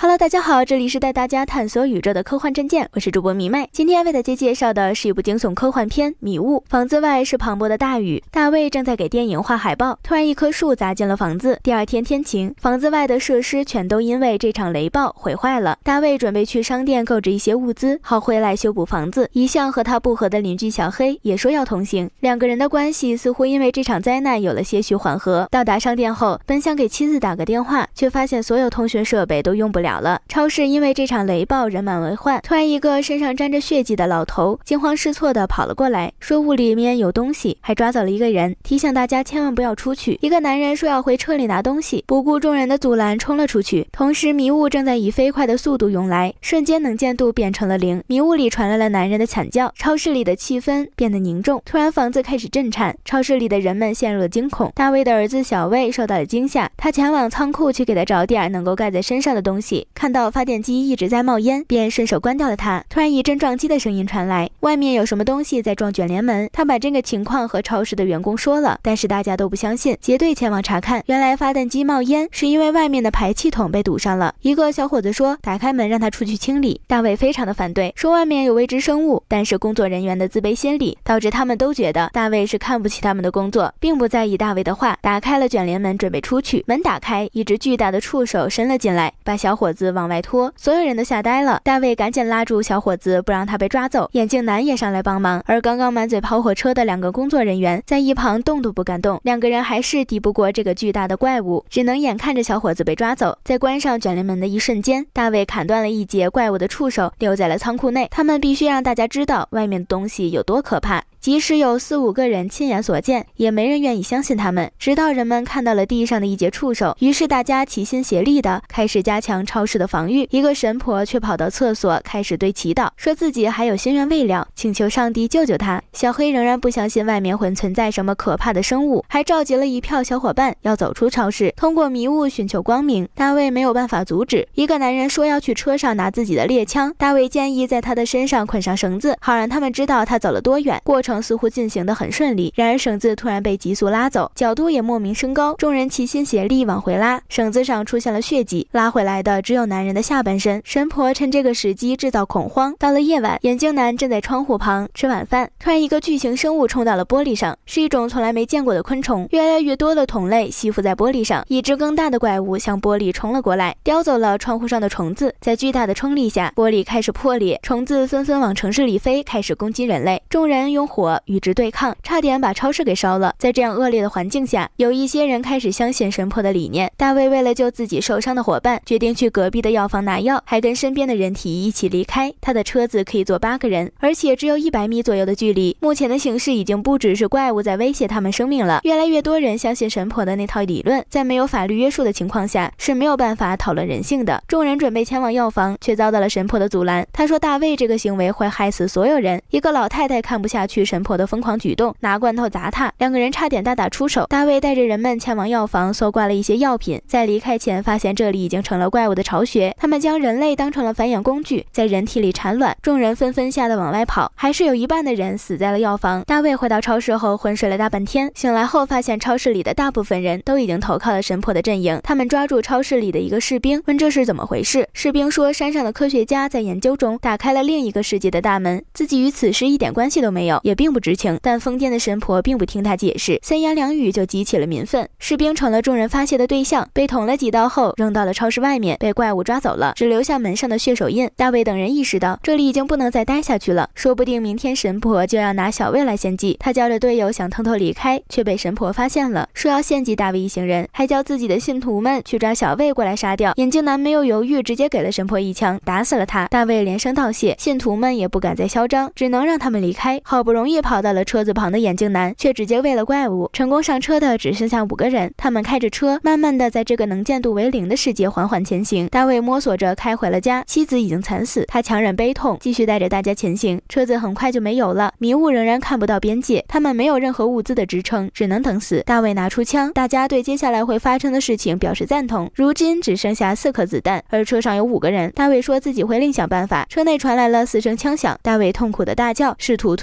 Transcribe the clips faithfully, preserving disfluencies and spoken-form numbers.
Hello， 大家好，这里是带大家探索宇宙的科幻战舰，我是主播迷妹。今天为大家介绍的是一部惊悚科幻片《迷雾》。房子外是磅礴的大雨，大卫正在给电影画海报，突然一棵树砸进了房子。第二天天晴，房子外的设施全都因为这场雷暴毁坏了。大卫准备去商店购置一些物资，好回来修补房子。一向和他不和的邻居小黑也说要同行，两个人的关系似乎因为这场灾难有了些许缓和。到达商店后，本想给妻子打个电话，却发现所有通讯设备都用不了了。超市因为这场雷暴人满为患，突然一个身上沾着血迹的老头惊慌失措地跑了过来，说屋里面有东西，还抓走了一个人，提醒大家千万不要出去。一个男人说要回车里拿东西，不顾众人的阻拦冲了出去。同时迷雾正在以飞快的速度涌来，瞬间能见度变成了零。迷雾里传来了男人的惨叫，超市里的气氛变得凝重。突然房子开始震颤，超市里的人们陷入了惊恐。大卫的儿子小卫受到了惊吓，他前往仓库去给他找点能够盖在身上的东西，看到发电机一直在冒烟，便顺手关掉了它。突然一阵撞击的声音传来，外面有什么东西在撞卷帘门。他把这个情况和超市的员工说了，但是大家都不相信，结队前往查看。原来发电机冒烟是因为外面的排气筒被堵上了。一个小伙子说打开门让他出去清理，大卫非常的反对，说外面有未知生物，但是工作人员的自卑心理导致他们都觉得大卫是看不起他们的工作，并不在意大卫的话。打开了卷帘门准备出去，门打开，一只巨大的触手伸了进来，把小伙子往外拖，所有人都吓呆了。大卫赶紧拉住小伙子不让他被抓走，眼镜男也上来帮忙，而刚刚满嘴跑火车的两个工作人员在一旁动都不敢动。两个人还是敌不过这个巨大的怪物，只能眼看着小伙子被抓走。在关上卷帘门的一瞬间，大卫砍断了一截怪物的触手，留在了仓库内。他们必须让大家知道外面的东西有多可怕，即使有四五个人亲眼所见，也没人愿意相信他们。直到人们看到了地上的一截触手，于是大家齐心协力的开始加强超市的防御。一个神婆却跑到厕所开始对祈祷，说自己还有心愿未了，请求上帝救救他。小黑仍然不相信外面会存在什么可怕的生物，还召集了一票小伙伴要走出超市，通过迷雾寻求光明。大卫没有办法阻止，一个男人说要去车上拿自己的猎枪，大卫建议在他的身上捆上绳子，好让他们知道他走了多远。过程似乎进行得很顺利，然而绳子突然被急速拉走，角度也莫名升高，众人齐心协力往回拉，绳子上出现了血迹，拉回来的只有男人的下半身。神婆趁这个时机制造恐慌。到了夜晚，眼镜男正在窗户旁吃晚饭，突然一个巨型生物冲到了玻璃上，是一种从来没见过的昆虫，越来越多的同类吸附在玻璃上，一只更大的怪物向玻璃冲了过来，叼走了窗户上的虫子。在巨大的冲力下，玻璃开始破裂，虫子纷纷往城市里飞，开始攻击人类。众人用火与之对抗，差点把超市给烧了。在这样恶劣的环境下，有一些人开始相信神婆的理念。大卫为了救自己受伤的伙伴，决定去隔壁的药房拿药，还跟身边的人提议一起离开。他的车子可以坐八个人，而且只有一百米左右的距离。目前的形势已经不只是怪物在威胁他们生命了，越来越多人相信神婆的那套理论，在没有法律约束的情况下是没有办法讨论人性的。众人准备前往药房，却遭到了神婆的阻拦。他说大卫这个行为会害死所有人。一个老太太看不下去神婆的疯狂举动，拿罐头砸他，两个人差点大打出手。大卫带着人们前往药房搜刮了一些药品，在离开前发现这里已经成了怪物的巢穴，他们将人类当成了繁衍工具，在人体里产卵。众人纷纷吓得往外跑，还是有一半的人死在了药房。大卫回到超市后昏睡了大半天，醒来后发现超市里的大部分人都已经投靠了神婆的阵营。他们抓住超市里的一个士兵，问这是怎么回事。士兵说山上的科学家在研究中打开了另一个世界的大门，自己与此事一点关系都没有，也并不知情。但疯癫的神婆并不听他解释，三言两语就激起了民愤。士兵成了众人发泄的对象，被捅了几刀后扔到了超市外面，被怪物抓走了，只留下门上的血手印。大卫等人意识到这里已经不能再待下去了，说不定明天神婆就要拿小卫来献祭。他叫着队友想偷偷离开，却被神婆发现了，说要献祭大卫一行人，还叫自己的信徒们去抓小卫过来杀掉。眼镜男没有犹豫，直接给了神婆一枪，打死了他。大卫连声道谢，信徒们也不敢再嚣张，只能让他们离开。好不容易跑到了车子旁的眼镜男，却直接喂了怪物。成功上车的只剩下五个人，他们开着车慢慢的在这个能见度为零的世界缓缓前行。大卫摸索着开回了家，妻子已经惨死，他强忍悲痛继续带着大家前行。车子很快就没有了，迷雾仍然看不到边界，他们没有任何物资的支撑，只能等死。大卫拿出枪，大家对接下来会发生的事情表示赞同。如今只剩下四颗子弹，而车上有五个人。大卫说自己会另想办法。车内传来了四声枪响，大卫痛苦的大叫，试图吞枪自杀。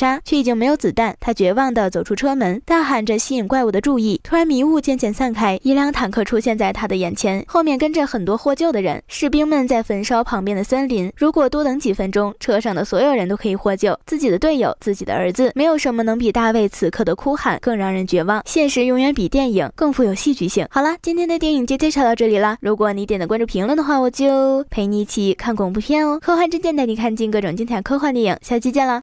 杀，却已经没有子弹。他绝望地走出车门，大喊着吸引怪物的注意。突然迷雾渐渐散开，一辆坦克出现在他的眼前，后面跟着很多获救的人。士兵们在焚烧旁边的森林，如果多等几分钟，车上的所有人都可以获救，自己的队友，自己的儿子。没有什么能比大卫此刻的哭喊更让人绝望。现实永远比电影更富有戏剧性。好了，今天的电影就介绍到这里啦。如果你点的关注评论的话，我就陪你一起看恐怖片哦。科幻之剑带你看尽各种精彩科幻电影，下期见啦！